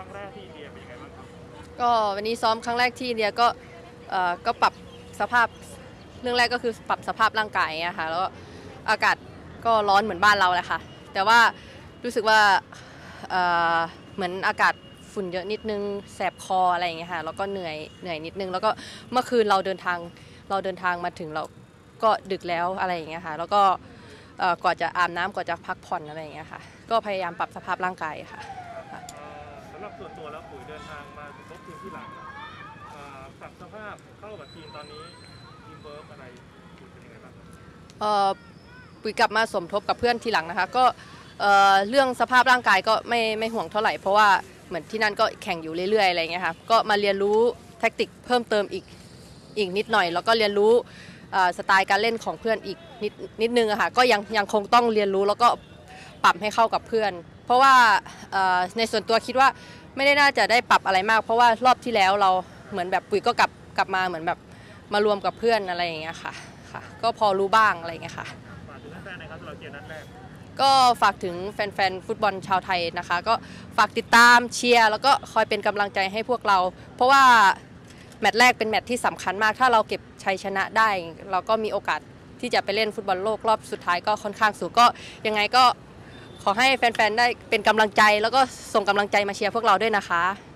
รั้งแรกที่อินเดียเป็นยังไงบ้างครับก็วันนี้ซ้อมครั้งแรกที่อินเดียก็ปรับสภาพเรื่องแรกก็คือปรับสภาพร่างกายอะค่ะแล้วอากาศก็ร้อนเหมือนบ้านเราแหละค่ะแต่ว่ารู้สึกว่าเหมือนอากาศฝุ่นเยอะนิดนึงแสบคออะไรอย่างเงี้ยค่ะแล้วก็เหนื่อยนิดนึงแล้วก็เมื่อคืนเราเดินทางมาถึงเราก็ดึกแล้วอะไรอย่างเงี้ยค่ะแล้วก็ก่อนจะอาบน้ำก่อนจะพักผ่อนอะไรอย่างเงี้ยค่ะก็พยายามปรับสภาพร่างกายค่ะสำหรับส่วนตัวแล้วปุ๋ยเดินทางมาสมทบทีมที่หลังปรับสภาพเข้ากับทีมตอนนี้ทีมเวิร์กอะไรปุ๋ยเป็นยังไงบ้างปุ๋ยกลับมาสมทบกับเพื่อนทีหลังนะคะก็เรื่องสภาพร่างกายก็ไม่ห่วงเท่าไหร่เพราะว่าเหมือนที่นั่นก็แข่งอยู่เรื่อยๆอะไรเงี้ยค่ะก็มาเรียนรู้แทคติกเพิ่มเติมอีกนิดหน่อยแล้วก็เรียนรู้สไตล์การเล่นของเพื่อนอีกนิดนึงอะค่ะก็ยังคงต้องเรียนรู้แล้วก็ปรับให้เข้ากับเพื่อนเพราะว่าในส่วนตัวคิดว่าไม่ได้น่าจะได้ปรับอะไรมากเพราะว่ารอบที่แล้วเราเหมือนแบบปุ๋ยก็กลับมาเหมือนแบบมารวมกับเพื่อนอะไรอย่างเงี้ยค่ะก็พอรู้บ้างอะไรอย่างเงี้ยค่ะฝากถึงแฟนๆนะครับสำหรับเกมนัดแรกก็ฝากถึงแฟนๆฟุตบอลชาวไทยนะคะก็ฝากติดตามเชียร์แล้วก็คอยเป็นกำลังใจให้พวกเราเพราะว่าแมตช์แรกเป็นแมตช์ที่สำคัญมากถ้าเราเก็บชัยชนะได้เราก็มีโอกาสที่จะไปเล่นฟุตบอลโลกรอบสุดท้ายก็ค่อนข้างสูงก็ยังไงก็ขอให้แฟนๆได้เป็นกำลังใจแล้วก็ส่งกำลังใจมาเชียร์พวกเราด้วยนะคะ